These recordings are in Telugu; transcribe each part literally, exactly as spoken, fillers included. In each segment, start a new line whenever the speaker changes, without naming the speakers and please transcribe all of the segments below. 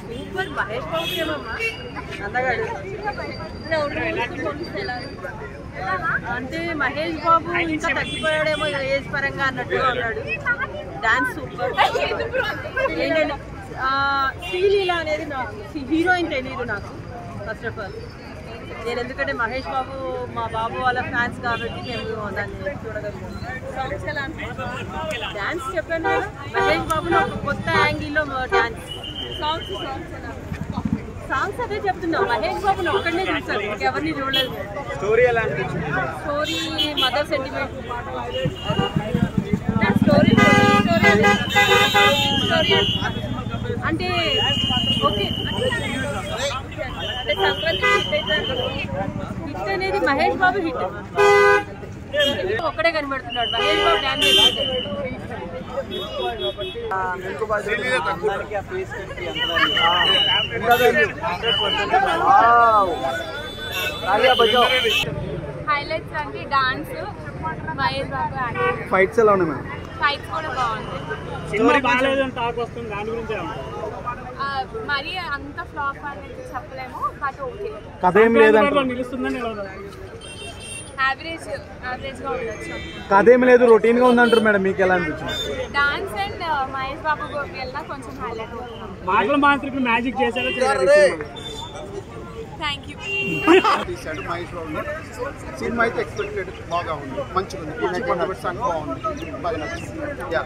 సూపర్ మహేష్ బాబు ఏమమ్మా అందగాడు అంటే మహేష్ బాబు ఇంకా తగ్గిపోయాడేమో ఏజ్ పరంగా అన్నట్టుగా ఉన్నాడు. Dance super. ఏంటంటే శ్రీలీల అనేది నాకు హీరోయిన్ తెలియదు నాకు ఫస్ట్ ఆఫ్ ఆల్. నేను ఎందుకంటే మహేష్ బాబు మా బాబు వాళ్ళ ఫ్యాన్స్ కాబట్టి మేము దాన్ని చూడగలుగుతాం. డాన్స్ చెప్పాను కదా, మహేష్ బాబులో ఒక కొత్త యాంగిల్లో డాన్స్ సాంగ్స్ సాంగ్స్ అదే చెప్తున్నా. మహేష్ బాబుని ఒక్కడనే చూసాను, ఇంకెవరిని చూడలేదు.
స్టోరీ ఎలా
స్టోరీ మదర్ సెంటిమెంట్ స్టోరీ అంటే ఓకే. అంటే సంక్రాంతి హిట్ అనేది మహేష్ బాబు హిట్ ఒక్కడే కనబడుతున్నాడు. మహేష్ బాబు డాన్స్
హైలైట్స్ అంటే డాన్స్, మహేష్ బాబు
ఫైట్స్ ఎలా ఉన్నాయి?
ఫైట్స్ కూడా బాగుంది. మరి అంత ఫ్లాప్ అనేది చెప్పలేము, బట్ ఓకే.
కథ ఏం లేదంటే
యావరేజ్ యావరేజ్ గా ఉండొచ్చు.
కథ ఏం లేదు, రొటీన్ గా ఉందంటారు మేడం. మీకు ఎలా అనిపించింది?
డాన్స్ అండ్ మహేష్ బాబు వెళ్ళినా కొంచెం హైలైట్
అవుతుంది. మ్యాజిక్ చేశారు.
Thank you.
తీశాడు మహేష్ బాబు. సినిమా అయితే ఎక్స్పెక్టెడ్ బాగా ఉంది, మంచిగా ఉంది. సాంగ్ బాగుంది, బాగా నచ్చింది.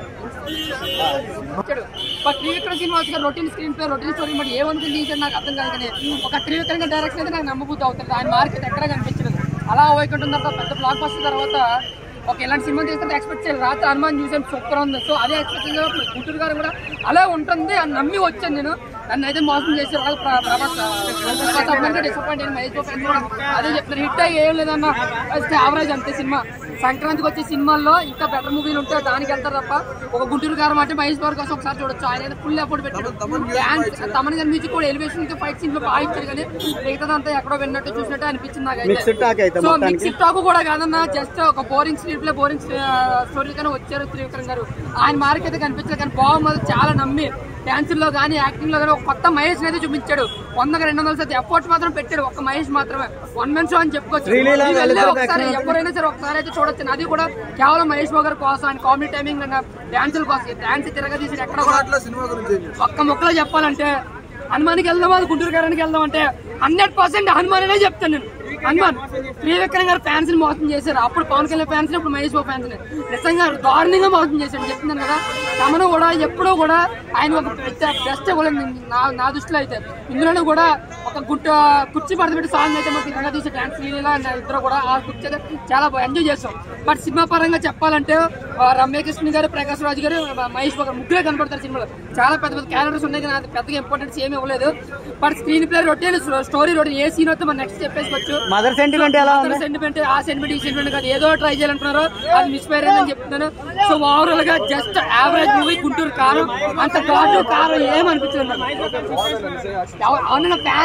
Trivikram Srinivas garu routine screenplay, routine story మరి ఏమనుకుని తీసాడు నాకు అర్థం కాదు. కానీ ఒక త్రివిక్రమ్ డైరెక్షన్ అయితే నాకు నమ్మబుద్ధి అవుతుంది. ఆయన మార్కెట్ ఎక్కడ కనిపించలేదు. అలా వైకుంఠం తర్వాత పెద్ద బ్లాక్ బస్టర్ తర్వాత ఒక ఇలాంటి సినిమా చేస్తే ఎక్స్పెక్ట్ చేయాలి. రాత్రి హనుమాన్ చూసాను, సూపర్ ఉంది. సో అదే ఎక్స్పెక్ట్ చేసిన గుంటూరు గారు కూడా అలా ఉంటుంది అని నమ్మి వచ్చాను నేను. నన్ను అయితే మోసం చేశారు. అలాగే డిసప్పాయింట్ అయిన మహేష్ బాబు కూడా అదే చెప్తారు. హిట్ అయ్యి ఏం లేదన్న, యావరేజ్ అంతే సినిమా. సంక్రాంతికి వచ్చే సినిమాల్లో ఇంకా బెటర్ మూవీలు ఉంటాయి, దానికి వెళ్తారు తప్ప ఒక గుంటూరు గారు అంటే మహేష్ బాబు కోసం ఒకసారి చూడొచ్చు. ఆయన అయితే ఫుల్ ఎఫర్ట్ పెట్టాడు. డాన్స్ తమన్ గారి మ్యూజిక్ కూడా ఎలివేషన్ ఇంకా ఫైట్ సీన్ లో బాగా ఇచ్చారు. కానీ మిగతాదంతా ఎక్కడో విన్నట్టు చూసినట్టు అనిపించింది నాకైతే. సో మిక్స్డ్ టాక్ కూడా కాదన్న, జస్ట్ ఒక boring screenplay, boring story కానీ వచ్చారు త్రివిక్రమ్ గారు. ఆయన మార్క్ అయితే కనిపించలేదు. కానీ బాగుంది, చాలా నమ్మి డాన్సుల్లో కానీ యాక్టింగ్ లో కానీ ఒక కొత్త మహేష్ అయితే చూపించాడు. వందకు రెండు వందల శాతం ఎఫర్ట్ మాత్రం పెట్టాడు. ఒక మహేష్ మాత్రమే వన్ మెన్ షో అని చెప్పుకోవచ్చు. ఒకసారి ఎవరైనా సరే ఒకసారి అయితే చూడొచ్చు. అది కూడా కేవలం మహేష్ బాబు గారి కోసం, ఆయన కామెడీ టైమింగ్ డాన్సుల కోసం. డాన్స్ తిరగా తీసి ఎక్కడ కూడా ఒక్క మొక్కలో చెప్పాలంటే హనుమానికి వెళ్దాం, అది గుంటూరు గారానికి వెళ్దాం అంటే హండ్రెడ్ పర్సెంట్ హనుమాన్ అనే చెప్తాను నేను. హనుమాన్ త్రివిక్రమ్ గారు ఫ్యాన్స్ ని మోసం చేశారు. అప్పుడు పవన్ కళ్యాణ్ ఫ్యాన్స్ ని, ఇప్పుడు మహేష్ బాబు ఫ్యాన్స్ ని నిజంగా దారుణంగా మోసం చేశాడు. చెప్తున్నాను కదా, తమను కూడా ఎప్పుడూ కూడా ఆయన ఒక బెస్ట్ నా నా దృష్టిలో అయితే. ఇందులోనే కూడా ఒక గుట్ట కుర్చీ పడబెట్టి సాంగ్ అయితే మాకు నిజంగా తీసే డాన్స్ లీలా ఇద్దరు కూడా ఆ కుర్చీ అయితే చాలా ఎంజాయ్ చేస్తాం. బట్ సినిమా పరంగా చెప్పాలంటే రమ్యకృష్ణ గారు, ప్రకాష్ రాజు గారు, మహేష్ బాబు ముగ్గురే కనపడతారు సినిమాలో. చాలా పెద్ద పెద్ద క్యారెక్టర్స్ ఉన్నాయి, కానీ అది పెద్దగా ఇంపార్టెన్స్ ఏమీ ఇవ్వలేదు. But screenplay routine, story routine, ఏ సీన్ వస్తే మనం నెక్స్ట్ చెప్పేసుకోవచ్చు.
మదర్ సెంటిమెంట్ ఎలా ఉంది?
సెంటిమెంట్ ఆ సెంటిమెంట్ ఈ సెంటిమెంట్ కాదు, ఏదో ట్రై చేయాలంటున్నారు, అది మిస్ఫైర్ అయిందని చెప్తున్నాను. సో ఓవరాల్ గా just average movie. Guntur Kaaram అంత ఘాటు కారం ఏమనిపించింది అవున ఫ్యాన్స్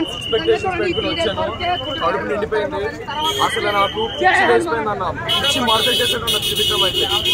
అసలు నాకు